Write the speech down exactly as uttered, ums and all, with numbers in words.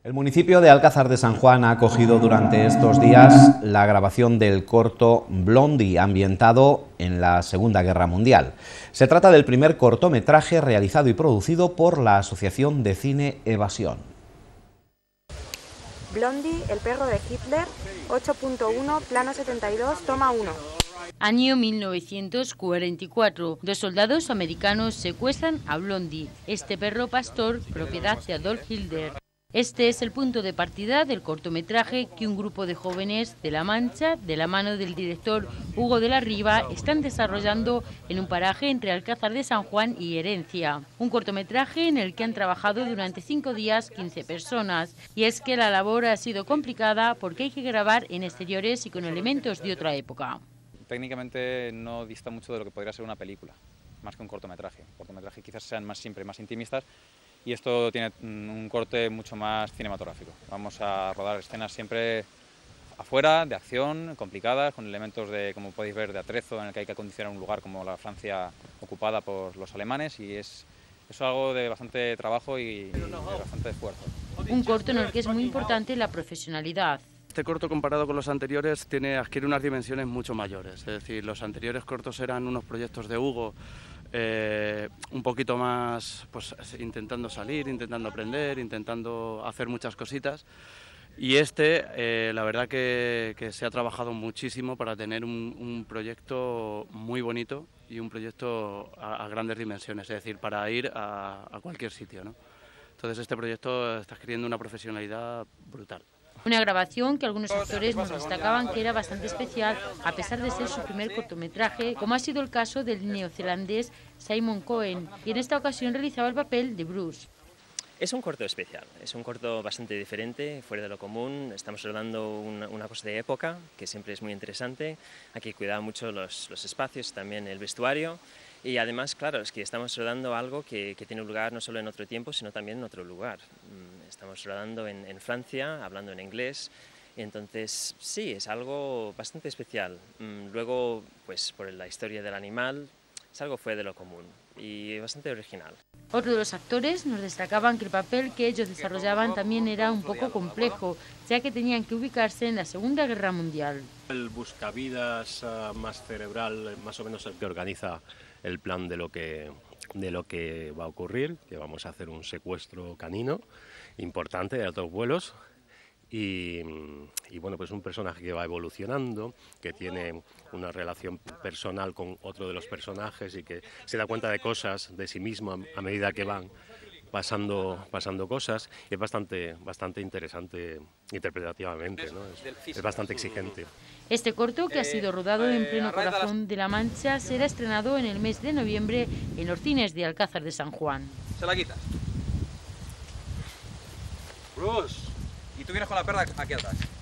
El municipio de Alcázar de San Juan ha acogido durante estos días la grabación del corto Blondie, ambientado en la Segunda Guerra Mundial. Se trata del primer cortometraje realizado y producido por la Asociación de Cine Evasión. Blondie, el perro de Hitler, ocho punto uno, plano setenta y dos, toma uno. Año mil novecientos cuarenta y cuatro. Dos soldados americanos secuestran a Blondie, este perro pastor propiedad de Adolf Hitler. Este es el punto de partida del cortometraje que un grupo de jóvenes de La Mancha, de la mano del director Hugo de la Riva, están desarrollando en un paraje entre Alcázar de San Juan y Herencia. Un cortometraje en el que han trabajado durante cinco días quince personas. Y es que la labor ha sido complicada porque hay que grabar en exteriores y con elementos de otra época. Técnicamente no dista mucho de lo que podría ser una película, más que un cortometraje. Un cortometraje quizás sean más siempre más intimistas, y esto tiene un corte mucho más cinematográfico. Vamos a rodar escenas siempre afuera, de acción, complicadas, con elementos de, como podéis ver, de atrezo, en el que hay que acondicionar un lugar como la Francia ocupada por los alemanes, y es, es algo de bastante trabajo y, y de bastante esfuerzo. Un corto en el que es muy importante la profesionalidad. Este corto, comparado con los anteriores, tiene, adquiere unas dimensiones mucho mayores. Es decir, los anteriores cortos eran unos proyectos de Hugo, eh, un poquito más pues, intentando salir, intentando aprender, intentando hacer muchas cositas. Y este, eh, la verdad que, que se ha trabajado muchísimo para tener un, un proyecto muy bonito y un proyecto a, a grandes dimensiones, es decir, para ir a, a cualquier sitio, ¿no? Entonces este proyecto está adquiriendo una profesionalidad brutal. Una grabación que algunos actores nos destacaban que era bastante especial, a pesar de ser su primer cortometraje, como ha sido el caso del neozelandés Simon Cohen, y en esta ocasión realizaba el papel de Bruce. Es un corto especial, es un corto bastante diferente, fuera de lo común. Estamos rodando una, una cosa de época, que siempre es muy interesante. Hay que cuidar mucho los, los espacios, también el vestuario. Y además, claro, es que estamos rodando algo que, que tiene lugar no solo en otro tiempo, sino también en otro lugar. Estamos rodando en, en Francia, hablando en inglés, y entonces sí, es algo bastante especial. Luego, pues por la historia del animal, es algo fuera de lo común y bastante original. Otro de los actores nos destacaban que el papel que ellos desarrollaban también era un poco complejo, ya que tenían que ubicarse en la Segunda Guerra Mundial. El buscavidas uh, más cerebral, más o menos el que organiza el plan de lo que, de lo que va a ocurrir, que vamos a hacer un secuestro canino importante de altos vuelos. Y, y bueno, pues un personaje que va evolucionando, que tiene una relación personal con otro de los personajes y que se da cuenta de cosas de sí mismo a, a medida que van pasando, pasando cosas. Y es bastante, bastante interesante interpretativamente, ¿no? Es, es bastante exigente. Este corto, que ha sido rodado en pleno corazón de La Mancha, será estrenado en el mes de noviembre en los cines de Alcázar de San Juan. Se la quitas. Bruce. Y tú vienes con la perra aquí atrás.